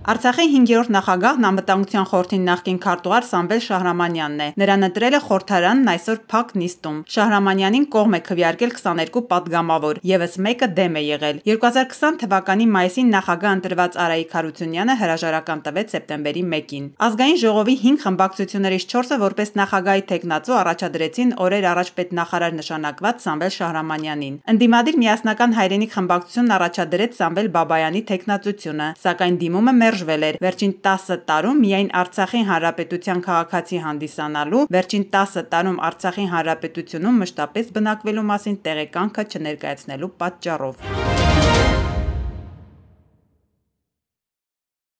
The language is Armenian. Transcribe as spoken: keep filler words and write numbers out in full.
Արցախի հինգերորդ նախագահն անվտանգության խորհրդի նախկին քարտուղար Սամվել Շահրամանյանն է։ Նրան ընտրել է խորհրդարանն այսօր փակ նիստում։ Շահրամանյանին կողմ է քվեարկել քսաներկու պատգամավոր, ևս մեկը դեմ է եղել։ երկու հազար քսան թվականի մայիսին նախագահ ընտրված Արայիկ Հարությունյանը հրաժարական տվեց սեպտեմբերի մեկին։ Ազգային ժողովի հինգ խմբակցություններից չորսը որպես նախագահի թեկնածու առաջադրեցին օրեր առաջ պետնախարար նշանակված Սամվել Շահրամանյանին։ Ընդդիմադիր միասնական հայրենիք խմբակցությունն առաջադրեց Սամվել Բաբայանի թեկնածությունը, սակայն դիմումը մերժվել էր։ Վերջին տասը տարում միայն Արցախի հանրապետության քաղաքացի հանդիսանալու, վերջին տասը տարում Արցախի հանրապետությունում մշտապես բնակվելու մասին տեղեկանքը չներկայացնելու պատճառով։